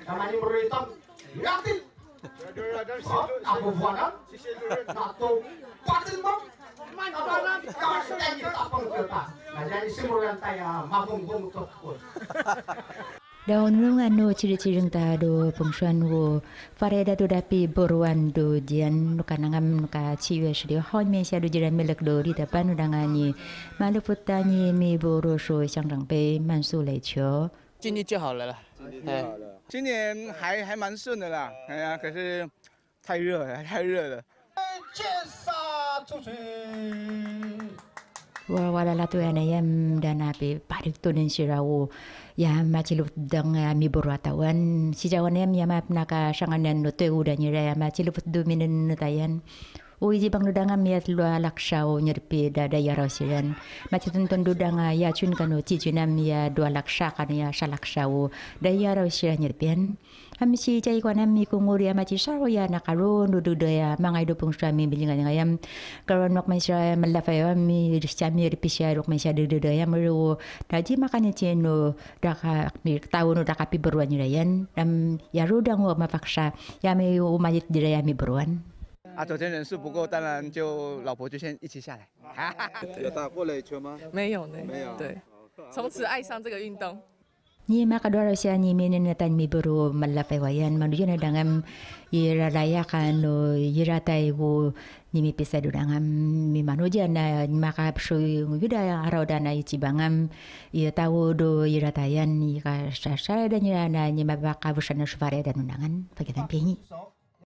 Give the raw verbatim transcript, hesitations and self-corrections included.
Namanya berita, yakin. Aku buat atau patin bang, mana kawasan ini tak pengketa. Nah jadi semua yang tanya mabung bung tukul. Daun nungan no ciri-ciri ta do pengsuan wo fareda do dapi boruan do jian nuka nangam nuka ciwe sidi hon me sia do jiran melek do di depan udangani malu putani mi boru so xiang rang bei mansu lei qiu 尽力就好了啦。哎， 今年还还蛮顺的啦，哎呀，可是太热了，太热了。 介绍出去。 wa wala la tu ana yam dana pe parik tu nen sirawo ya macilut dang mi boru atawan si jawan yam ya map naka sanganan no te uda nyira ya macilut du minen tayan o iji bang dudanga miat lu alaksao nyerpi dada ya rosiran macitun ton dudanga ya chun kano ci chunam ya do alaksha kan ya salaksao da ya rosiran nyerpian hamsi jai kwana mi kunguri ya maci saro ya nakaro no duda ya mangai do pungsra mi bilingan ngayam karon nok mai sra malafayo mi chami ripisya rok mai sya duda ya meru daji makanya ceno daka mi tahu no daka pi beruan nyirayan dam ya rudang wa mapaksa ya mi umayit diraya mi beruan 啊，昨天人数不够，当然就老婆就先一起下来。 有打过垒球吗？ 没有呢， 没有。 对，从此爱上这个运动。 Ni makadwaro siya ni minin na tan mi buru malafay wayan manujo na dangam ira raya kan lo ira tay wo ni mi pisa do dangam mi manuja na makapso yuda araw dana ichibangam i tawo do ira tayan ni ka sasa dan ira na ni mabaka busana sufare dan undangan pagitan pingi